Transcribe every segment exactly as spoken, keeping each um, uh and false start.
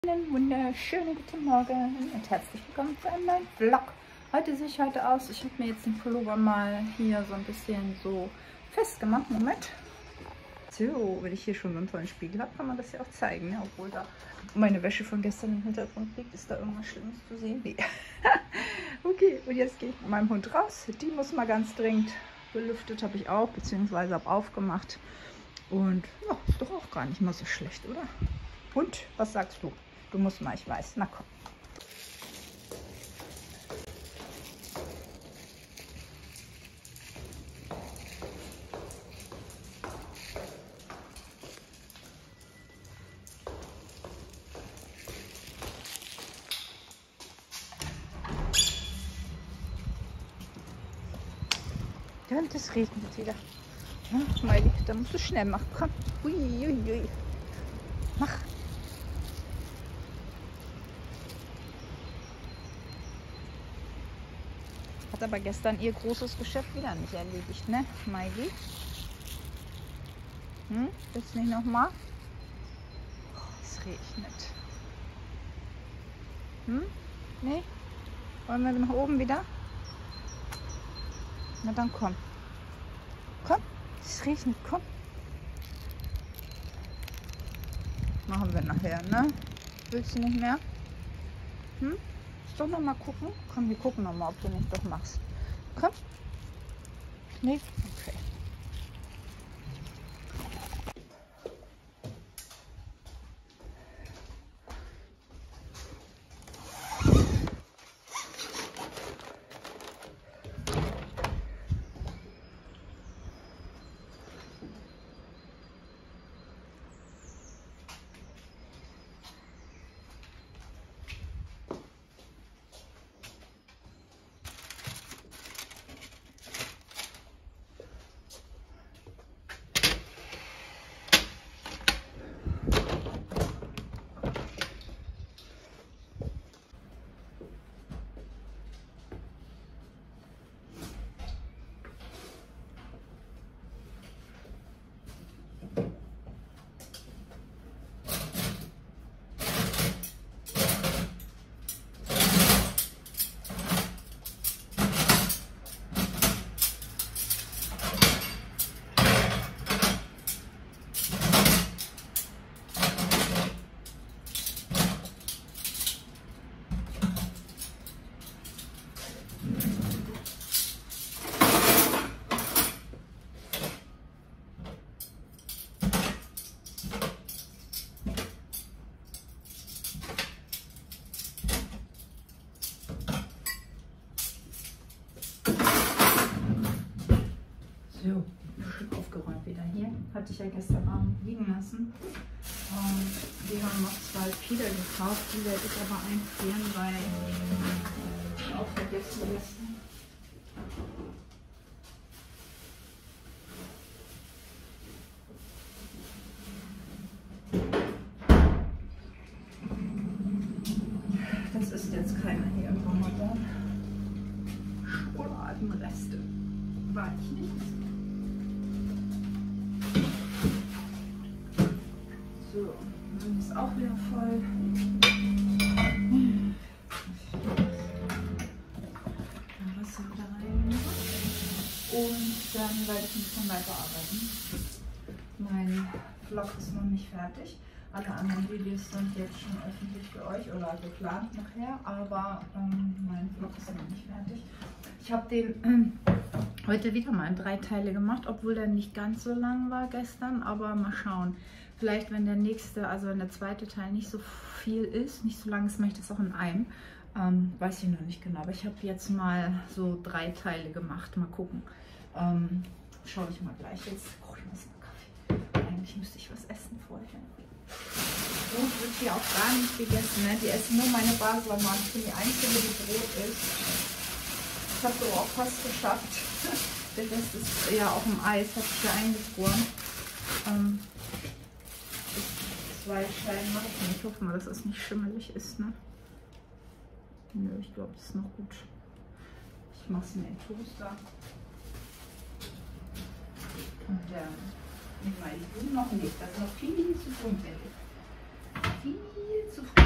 Einen wunderschönen guten Morgen und herzlich willkommen zu einem neuen Vlog. Heute sehe ich heute aus, ich habe mir jetzt den Pullover mal hier so ein bisschen so festgemacht. Moment. So, wenn ich hier schon so einen tollen Spiegel habe, kann man das ja auch zeigen, ne? Obwohl da meine Wäsche von gestern im Hintergrund liegt. Ist da irgendwas Schlimmes zu sehen? Nee. Okay, und jetzt gehe ich mit meinem Hund raus. Die muss mal ganz dringend belüftet, habe ich auch, beziehungsweise habe aufgemacht. Und ja, ist doch auch gar nicht mal so schlecht, oder? Hund, was sagst du? Du musst mal, ich weiß. Na komm. Ja, und es regnet wieder. Ja, Miley, da musst du schnell machen. Komm. Ui, ui, ui. Mach. Hat aber gestern ihr großes Geschäft wieder nicht erledigt, ne, Miley? Hm? Willst du nicht nochmal? Oh, es regnet. Hm? Nee? Wollen wir nach oben wieder? Na dann komm. Komm, es regnet, komm. Machen wir nachher, ne? Willst du nicht mehr? Hm? Willst du doch noch mal gucken? Komm, wir gucken noch mal, ob du nicht doch machst. Komm. Nee? Okay. So, schön aufgeräumt wieder hier. Hatte ich ja gestern Abend liegen lassen. Und wir haben noch zwei Pieder gekauft. Die werde ich aber einfrieren, weil ich auch vergessen gestern. Das ist jetzt keiner hier im Ramadan. Schokoladenreste. War ich nicht. So, dann ist auch wieder voll. Dann Wasser wieder rein. Und dann werde ich ein bisschen weiterarbeiten. Mein Vlog ist noch nicht fertig. Alle anderen Videos sind jetzt schon öffentlich für euch oder geplant nachher, aber ähm, mein Vlog ist noch nicht fertig. Ich habe den ähm, heute wieder mal in drei Teile gemacht, obwohl der nicht ganz so lang war gestern, aber mal schauen. Vielleicht, wenn der nächste, also wenn der zweite Teil nicht so viel ist, nicht so lang ist, mache ich das auch in einem. Ähm, weiß ich noch nicht genau, aber ich habe jetzt mal so drei Teile gemacht. Mal gucken. Ähm, schaue ich mal gleich. Jetzt brauche ich mal Kaffee. Eigentlich müsste ich was essen vorher. Brot wird hier auch gar nicht gegessen. Ne? Die essen nur meine Basler-Mann. Ich bin die Einzige, die Brot isst. Ich habe so auch fast geschafft. Der Rest ist ja auch im Eis, habe ich ja eingefroren. Ähm, zwei Scheiben mache ich nicht. Ich hoffe mal, dass das nicht schimmelig ist. Ne? Nö, ich glaube, das ist noch gut. Ich mache es in den Toaster. Und ähm, Nein, noch nicht. Das ist noch viel zu tun, finde ich. Viel zu früh.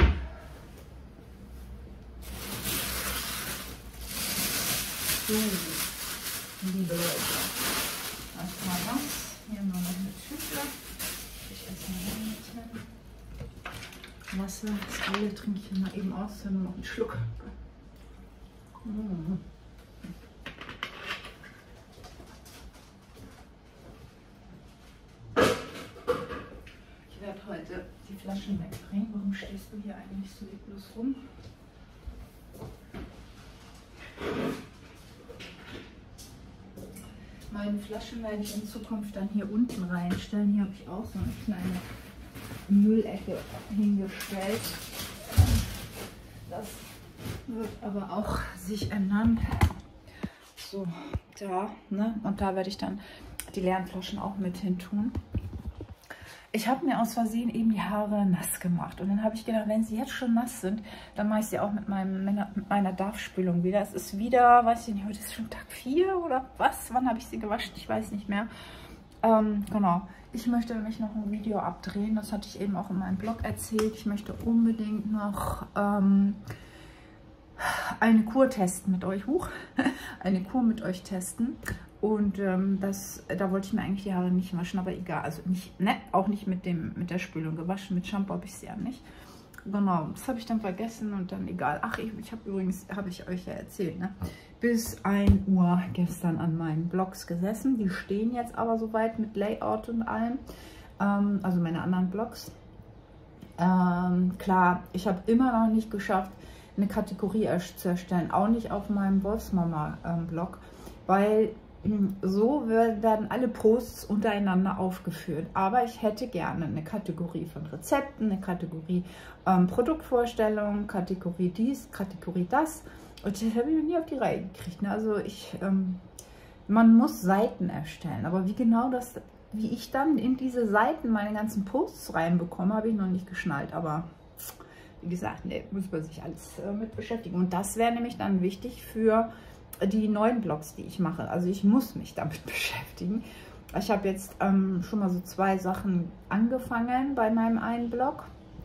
So, liebe Leute. Erstmal das. Hier haben wir noch eine Tüte. Ich esse mal mit. Wasser, das Öl trinke ich mal eben aus, nur noch einen Schluck. Mm. Ich werde heute die Flaschen wegbringen. Warum stehst du hier eigentlich so leblos rum? Meine Flaschen werde ich in Zukunft dann hier unten reinstellen. Hier habe ich auch so eine kleine Müllecke hingestellt. Das wird aber auch sich ändern. So, da, ne? Und da werde ich dann die leeren Flaschen auch mit hin tun. Ich habe mir aus Versehen eben die Haare nass gemacht. Und dann habe ich gedacht, wenn sie jetzt schon nass sind, dann mache ich sie auch mit, meinem, mit meiner Darfspülung wieder. Es ist wieder, weiß ich nicht, heute ist schon Tag vier oder was? Wann habe ich sie gewaschen? Ich weiß nicht mehr. Ähm, genau. Ich möchte nämlich noch ein Video abdrehen. Das hatte ich eben auch in meinem Blog erzählt. Ich möchte unbedingt noch ähm, eine Kur testen mit euch. Huch, eine Kur mit euch testen. Und ähm, das, da wollte ich mir eigentlich die Haare nicht waschen, aber egal. Also nicht, ne, auch nicht mit, dem, mit der Spülung gewaschen. Mit Shampoo habe ich sie ja nicht. Genau, das habe ich dann vergessen und dann egal. Ach, ich, ich habe übrigens, habe ich euch ja erzählt, ne? Bis ein Uhr gestern an meinen Blogs gesessen. Die stehen jetzt aber soweit mit Layout und allem. Ähm, also meine anderen Blogs. Ähm, klar, ich habe immer noch nicht geschafft, eine Kategorie zu erstellen. Auch nicht auf meinem Wolfsmama-Blog, weil so werden alle Posts untereinander aufgeführt. Aber ich hätte gerne eine Kategorie von Rezepten, eine Kategorie ähm, Produktvorstellungen, Kategorie dies, Kategorie das. Und das habe ich noch nie auf die Reihe gekriegt. Ne? Also ich, ähm, man muss Seiten erstellen. Aber wie genau das, wie ich dann in diese Seiten meine ganzen Posts reinbekomme, habe ich noch nicht geschnallt. Aber wie gesagt, ne, muss man sich alles äh, mit beschäftigen. Und das wäre nämlich dann wichtig für die neuen Blogs, die ich mache. Also ich muss mich damit beschäftigen. Ich habe jetzt ähm, schon mal so zwei Sachen angefangen bei meinem einen Blog.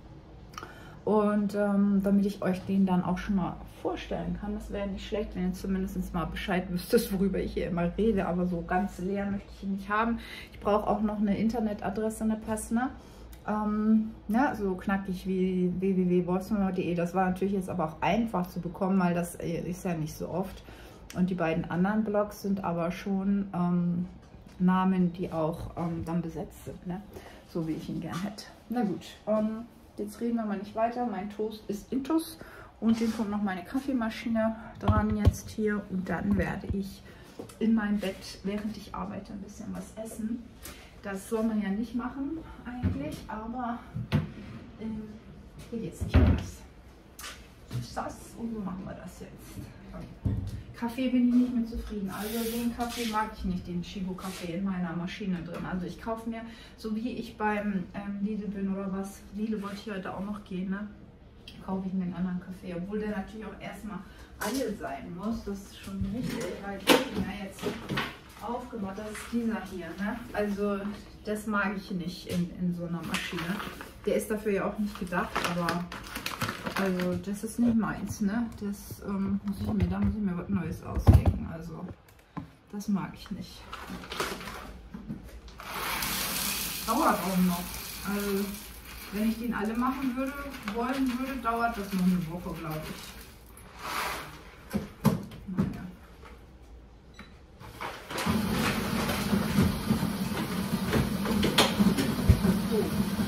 Und ähm, damit ich euch den dann auch schon mal vorstellen kann, das wäre nicht schlecht, wenn ihr zumindest mal Bescheid wüsstet, worüber ich hier immer rede. Aber so ganz leer möchte ich ihn nicht haben. Ich brauche auch noch eine Internetadresse, eine passende. Ähm, ja, so knackig wie w w w punkt wolfsmama punkt de. Das war natürlich jetzt aber auch einfach zu bekommen, weil das ist ja nicht so oft. Und die beiden anderen Blogs sind aber schon ähm, Namen, die auch ähm, dann besetzt sind, ne? So wie ich ihn gern hätte. Na gut, ähm, jetzt reden wir mal nicht weiter. Mein Toast ist intus und den kommt noch meine Kaffeemaschine dran jetzt hier. Und dann werde ich in meinem Bett, während ich arbeite, ein bisschen was essen. Das soll man ja nicht machen eigentlich, aber äh, hier geht es nicht anders. Das und so machen wir das jetzt. Kaffee bin ich nicht mehr zufrieden. Also den Kaffee mag ich nicht, den Chibo-Kaffee in meiner Maschine drin. Also ich kaufe mir, so wie ich beim ähm, Lidl bin oder was, Lidl wollte ich heute auch noch gehen, ne? Kaufe ich mir einen anderen Kaffee. Obwohl der natürlich auch erstmal alle sein muss. Das ist schon richtig, weil ich bin ja jetzt aufgemacht. Das ist dieser hier, ne? Also das mag ich nicht in, in so einer Maschine. Der ist dafür ja auch nicht gedacht, aber also das ist nicht meins, ne? Das ähm, muss ich mir, da muss ich mir was Neues ausdenken. Also das mag ich nicht. Dauert auch noch. Also wenn ich den alle machen würde, wollen würde, dauert das noch eine Woche, glaube ich. Naja. So.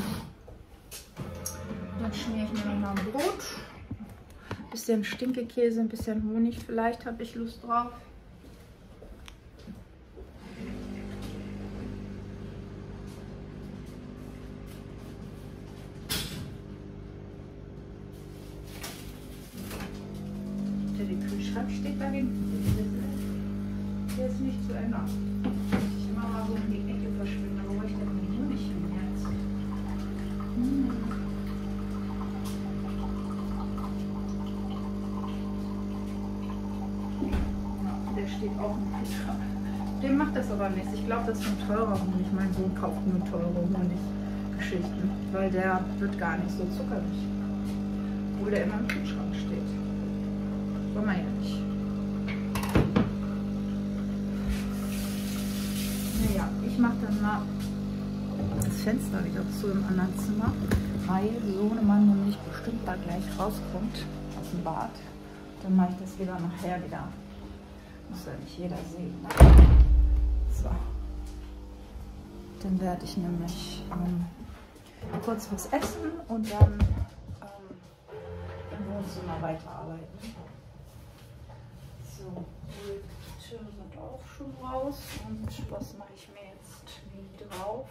Dann schmiere ich mir noch mal ein Brot. Ein bisschen Stinkekäse, ein bisschen Honig vielleicht, habe ich Lust drauf. Der Kühlschrank steht da hinten. Der ist nicht zu ändern. Ich immer mal so in die Ecke verschwinde. Wo ich denn den Honig hin jetzt? Hm. Der steht auch im Kühlschrank. Dem macht das aber nichts. Ich glaube, das ist ein teurer Honig. Mein Sohn kauft nur teure Honig. Aufschichten, weil der wird gar nicht so zuckerig. Obwohl der immer im Kühlschrank steht. Soll man ja nicht. Naja, ich mache dann mal das Fenster wieder zu im anderen Zimmer, weil Sohnemann nämlich bestimmt da gleich rauskommt aus dem Bad. Dann mache ich das wieder nachher wieder. Muss ja nicht jeder sehen. Ne? So. Dann werde ich nämlich ähm, kurz was essen und dann ähm, im Wohnzimmer weiterarbeiten. So, die Türen sind auch schon raus. Und was mache ich mir jetzt wie drauf?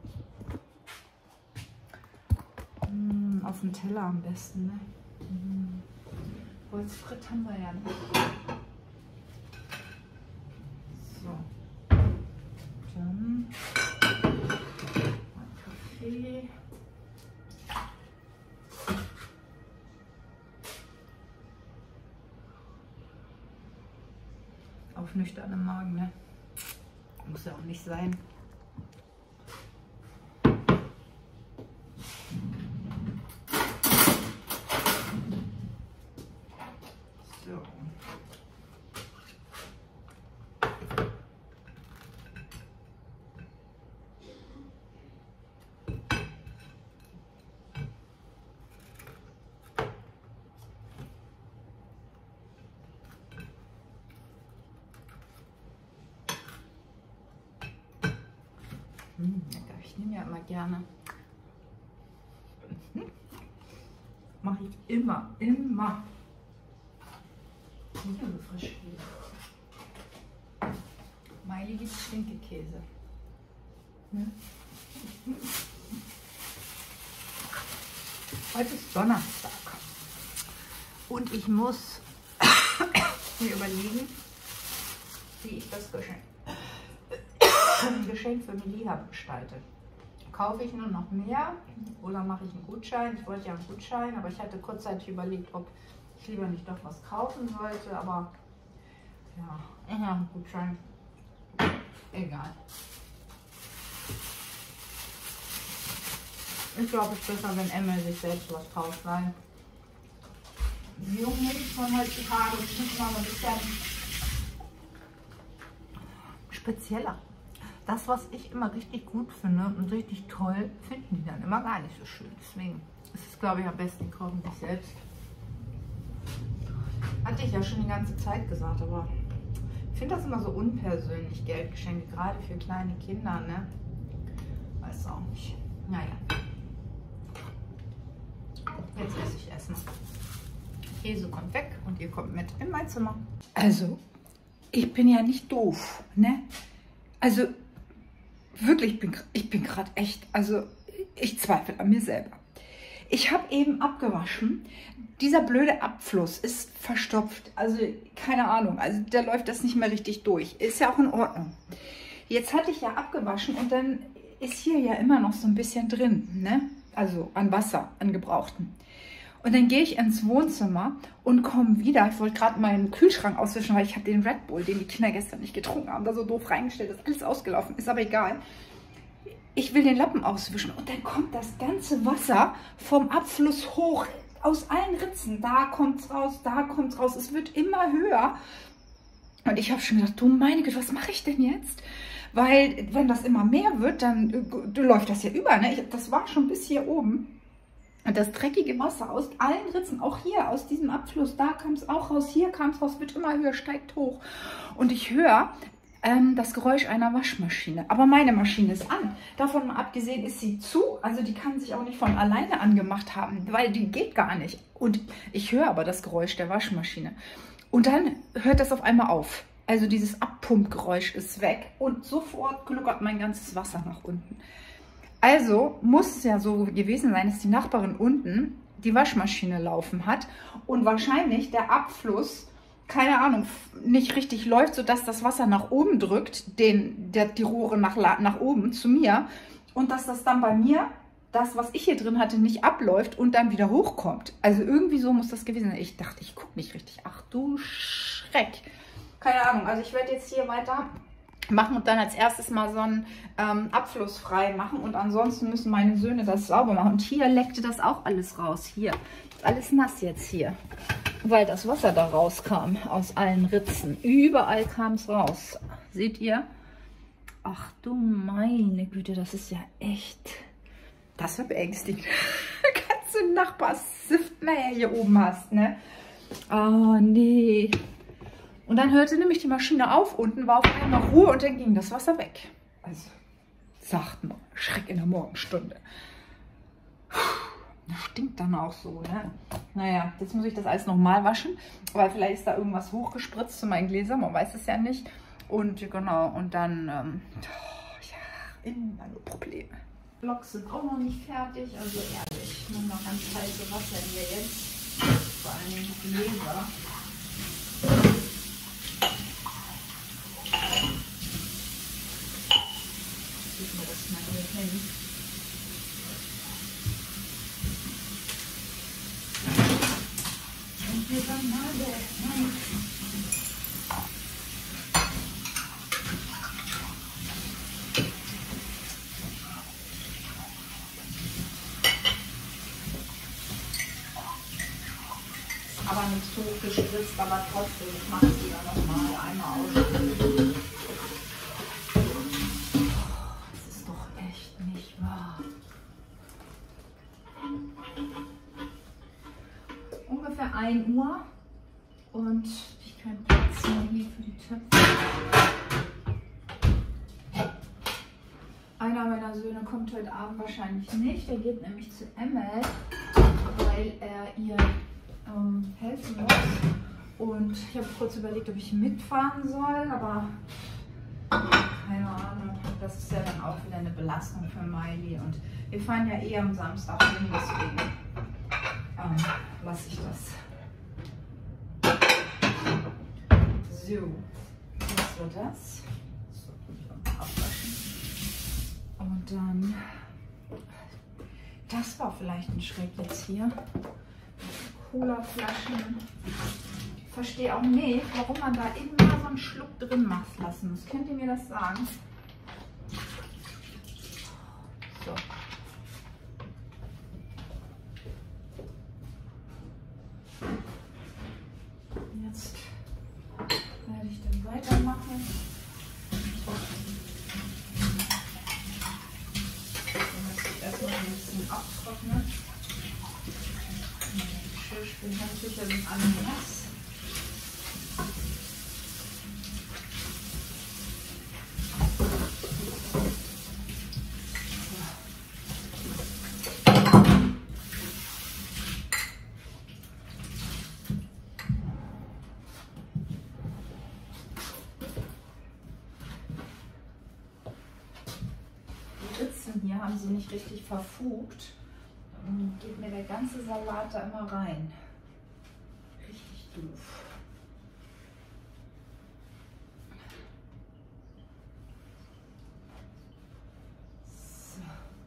Hm, auf dem Teller am besten, ne? Hm. Holzfritt haben wir ja nicht. So. Dann mein Kaffee. Auf nüchternem Magen, ne? Muss ja auch nicht sein. So. Hm, ich nehme ja immer gerne. Mache ich immer, immer. Hier so Frischkäse. Meili gibt Stinkekäse. Hm? Heute ist Donnerstag. Und ich muss mir überlegen, wie ich das Geschenk, Geschenk für Melia gestalte. Kaufe ich nur noch mehr oder mache ich einen Gutschein? Ich wollte ja einen Gutschein, aber ich hatte kurzzeitig überlegt, ob ich lieber nicht doch was kaufen sollte. Aber ja, ja, ein Gutschein. Egal. Ich glaube, es ist besser, wenn Emma sich selbst was kauft, weil die jungen Mädchen von heutzutage sind mal ein bisschen spezieller. Das, was ich immer richtig gut finde und richtig toll, finden die dann immer gar nicht so schön. Deswegen ist es, glaube ich, am besten, die kochen sich selbst. Hatte ich ja schon die ganze Zeit gesagt, aber ich finde das immer so unpersönlich, Geldgeschenke, gerade für kleine Kinder, ne? Weiß auch nicht. Naja. Jetzt esse ich Essen. Käse kommt weg und ihr kommt mit in mein Zimmer. Also, ich bin ja nicht doof, ne? Also, wirklich, ich bin, ich bin gerade echt, also ich zweifle an mir selber. Ich habe eben abgewaschen. Dieser blöde Abfluss ist verstopft. Also keine Ahnung, also da läuft das nicht mehr richtig durch. Ist ja auch in Ordnung. Jetzt hatte ich ja abgewaschen und dann ist hier ja immer noch so ein bisschen drin, ne? Also an Wasser, an Gebrauchten. Und dann gehe ich ins Wohnzimmer und komme wieder. Ich wollte gerade meinen Kühlschrank auswischen, weil ich habe den Red Bull, den die Kinder gestern nicht getrunken haben, da so doof reingestellt. Das ist alles ausgelaufen, ist aber egal. Ich will den Lappen auswischen und dann kommt das ganze Wasser vom Abfluss hoch aus allen Ritzen. Da kommt es raus, da kommt es raus. Es wird immer höher. Und ich habe schon gedacht, du meine Güte, was mache ich denn jetzt? Weil wenn das immer mehr wird, dann äh, läuft das ja über. Ne? Ich, das war schon bis hier oben. Und das dreckige Wasser aus allen Ritzen, auch hier aus diesem Abfluss, da kam es auch raus, hier kam es raus, wird immer höher, steigt hoch. Und ich höre ähm, das Geräusch einer Waschmaschine. Aber meine Maschine ist an. Davon mal abgesehen ist sie zu, also die kann sich auch nicht von alleine angemacht haben, weil die geht gar nicht. Und ich höre aber das Geräusch der Waschmaschine. Und dann hört das auf einmal auf. Also dieses Abpumpgeräusch ist weg und sofort gluckert mein ganzes Wasser nach unten. Also muss es ja so gewesen sein, dass die Nachbarin unten die Waschmaschine laufen hat und wahrscheinlich der Abfluss, keine Ahnung, nicht richtig läuft, sodass das Wasser nach oben drückt, den, der, die Rohre nach, nach oben zu mir und dass das dann bei mir, das, was ich hier drin hatte, nicht abläuft und dann wieder hochkommt. Also irgendwie so muss das gewesen sein. Ich dachte, ich gucke nicht richtig. Ach du Schreck. Keine Ahnung, also ich werde jetzt hier weiter machen und dann als erstes mal so einen ähm, Abfluss frei machen. Und ansonsten müssen meine Söhne das sauber machen. Und hier leckte das auch alles raus. Hier ist alles nass jetzt hier. Weil das Wasser da rauskam aus allen Ritzen. Überall kam es raus. Seht ihr? Ach du meine Güte, das ist ja echt... Das war beängstigend. Kannst du einen Nachbars-Siftmeier hier oben hast, ne? Oh, nee. Und dann hörte nämlich die Maschine auf, unten war auf einmal Ruhe und dann ging das Wasser weg. Also, sagt man, Schreck in der Morgenstunde. Das stinkt dann auch so, ne? Naja, jetzt muss ich das alles nochmal waschen, weil vielleicht ist da irgendwas hochgespritzt zu meinen Gläsern, man weiß es ja nicht. Und genau, und dann, ähm, oh, ja, immer nur Probleme. Blogs sind auch noch nicht fertig, also ehrlich, nur noch ganz heiße Wasser hier jetzt, vor allem die Gläser. Ich mir das mal hier hin. Und wir dann mal nein. Aber nicht so gespritzt, aber trotzdem, ich mache es wieder nochmal einmal aus. Das ist doch echt nicht wahr. Ungefähr ein Uhr und ich kann Platz mehr hier für die Töpfe. Einer meiner Söhne kommt heute Abend wahrscheinlich nicht, der geht nämlich zu Emel, weil er ihr Ähm, helfen muss. Und ich habe kurz überlegt, ob ich mitfahren soll, aber keine Ahnung. Das ist ja dann auch wieder eine Belastung für Miley. Und wir fahren ja eh am Samstag hin, deswegen ähm, lasse ich das. So, das war das. So, abwaschen. Und dann, das war vielleicht ein Schreck jetzt hier. Cola-Flaschen. Ich verstehe auch nicht, warum man da immer so einen Schluck drin macht lassen muss. Könnt ihr mir das sagen? So. Jetzt werde ich dann weitermachen. Dann muss ich erstmal ein bisschen abtrocknen. Ich bin ganz sicher, sind alle nass. Die Ritzen hier haben sie nicht richtig verfugt. Dann geht mir der ganze Salat da immer rein. Richtig doof. So.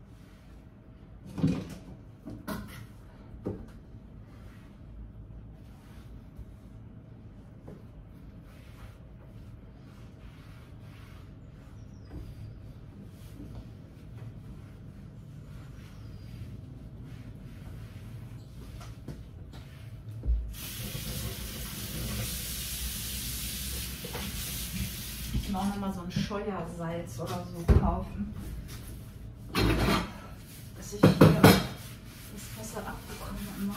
Ich muss auch noch mal so ein Scheuersalz oder so kaufen, dass ich hier das Wasser abbekomme immer.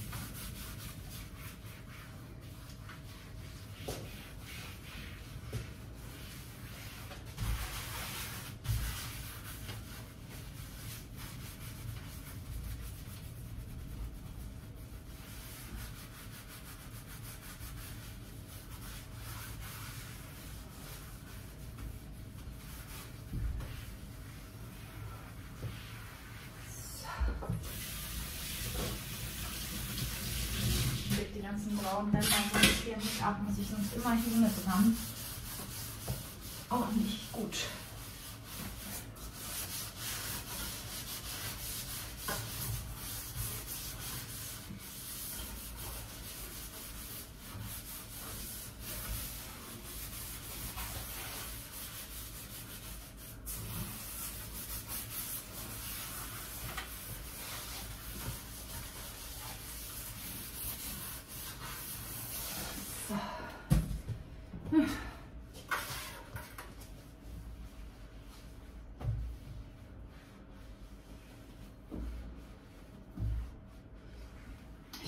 Die ganzen braunen Ränder hier nicht ab, muss ich sonst immer hier mit dran. Auch nicht gut.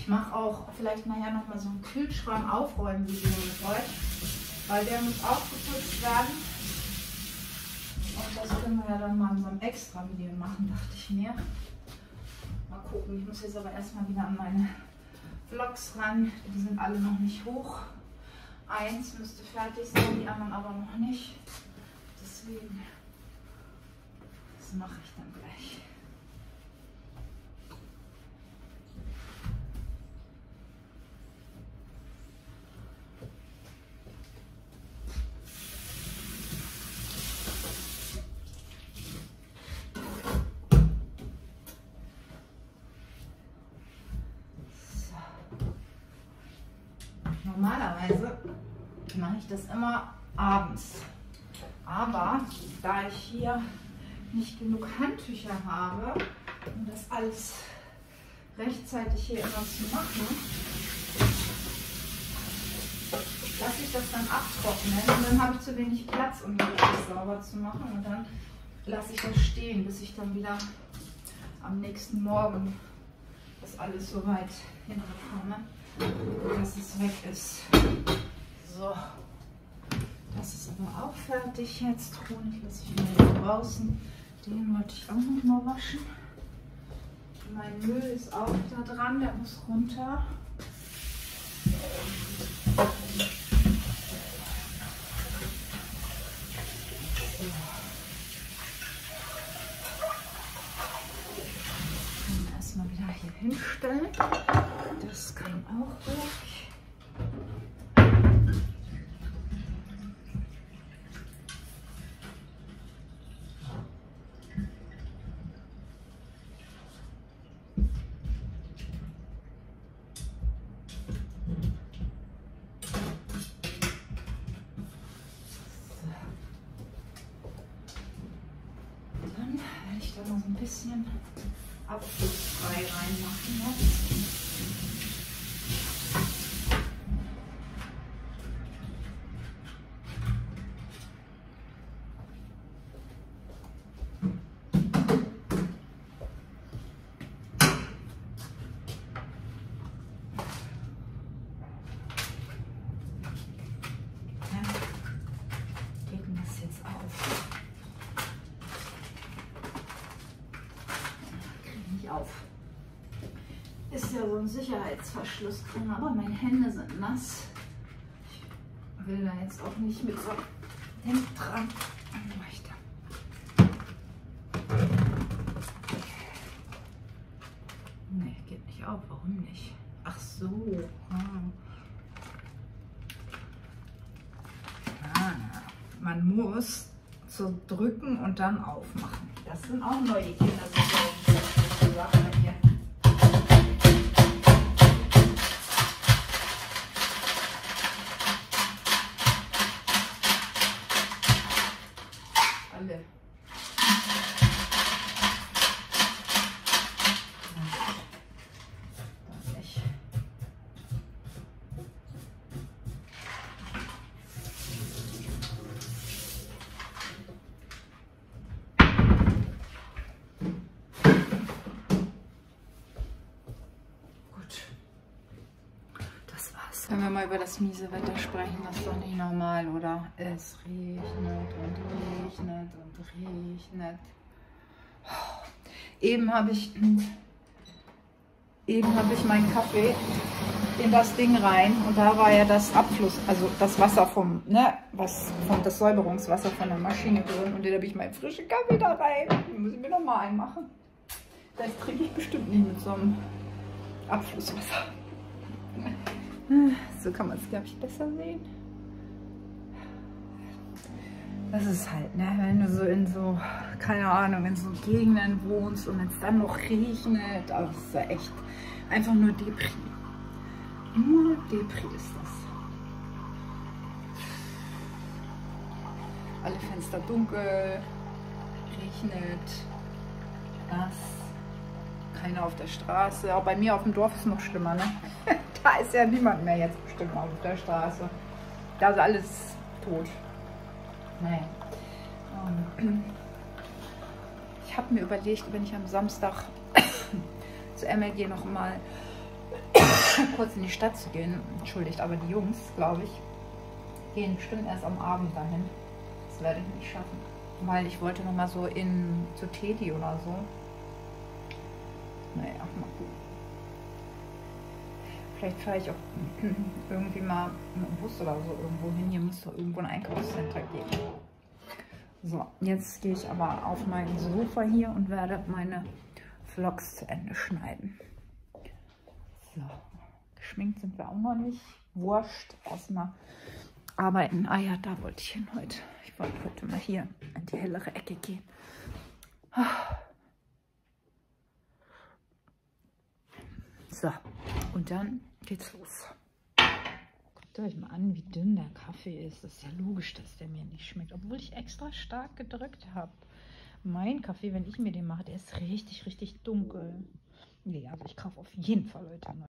Ich mache auch vielleicht nachher nochmal so einen Kühlschrank aufräumen Video mit euch, weil der muss auch geputzt werden. Und das können wir ja dann mal in so einem extra Video machen, dachte ich mir. Mal gucken, ich muss jetzt aber erstmal wieder an meine Vlogs ran. Die sind alle noch nicht hoch. Eins müsste fertig sein, die anderen aber noch nicht. Deswegen, das mache ich dann gleich. Normalerweise mache ich das immer abends, aber da ich hier nicht genug Handtücher habe, um das alles rechtzeitig hier immer zu machen, lasse ich das dann abtrocknen und dann habe ich zu wenig Platz, um das sauber zu machen, und dann lasse ich das stehen, bis ich dann wieder am nächsten Morgen das alles so weit hinbekomme, dass es weg ist. So, das ist aber auch fertig jetzt. Honig lasse ich wieder draußen. Den wollte ich auch noch mal waschen. Mein Müll ist auch da dran, der muss runter. Erstmal wieder hier hinstellen. Das kann auch weg. Dann werde ich da noch so ein bisschen abflussfrei reinmachen jetzt. Ist ja so ein Sicherheitsverschluss drin, aber meine Hände sind nass. Ich will da jetzt auch nicht mit so Hemd dran. Nee, geht nicht auf. Warum nicht? Ach so. Ah, man muss so drücken und dann aufmachen. Das sind auch neue Kinder. So Sachen hier. Wenn wir mal über das miese Wetter sprechen, das ist doch nicht normal, oder? Es regnet und regnet und regnet. Eben habe ich, eben habe ich meinen Kaffee in das Ding rein und da war ja das Abfluss, also das Wasser vom, ne, was vom das Säuberungswasser von der Maschine drin, und den habe ich meinen frischen Kaffee da rein. Den muss ich mir noch mal einmachen. Das trinke ich bestimmt nicht mit so einem Abflusswasser. So kann man es, glaube ich, besser sehen. Das ist halt, ne, wenn du so in so, keine Ahnung, in so Gegenden wohnst und wenn es dann noch regnet, das ist ja echt einfach nur Depri. Nur Depri ist das. Alle Fenster dunkel, regnet, nass, keiner auf der Straße. Auch bei mir auf dem Dorf ist es noch schlimmer, ne? Da ist ja niemand mehr jetzt bestimmt auf der Straße. Da ist alles tot. Naja. Um, ich habe mir überlegt, wenn ich am Samstag zu M L G noch mal kurz in die Stadt zu gehen. Entschuldigt, aber die Jungs, glaube ich, gehen bestimmt erst am Abend dahin. Das werde ich nicht schaffen. Weil ich wollte noch mal so in zu Teddy oder so. Naja, mal gucken. Vielleicht fahre ich auch irgendwie mal mit dem Bus oder so irgendwo hin. Hier muss doch irgendwo ein Einkaufscenter geben. So, jetzt gehe ich aber auf mein Sofa hier und werde meine Vlogs zu Ende schneiden. So, geschminkt sind wir auch noch nicht. Wurscht, erstmal arbeiten. Ah ja, da wollte ich hin heute. Ich wollte heute mal hier in die hellere Ecke gehen. So, und dann geht's los. Guckt euch mal an, wie dünn der Kaffee ist. Das ist ja logisch, dass der mir nicht schmeckt. Obwohl ich extra stark gedrückt habe. Mein Kaffee, wenn ich mir den mache, der ist richtig, richtig dunkel. Nee, also ich kaufe auf jeden Fall heute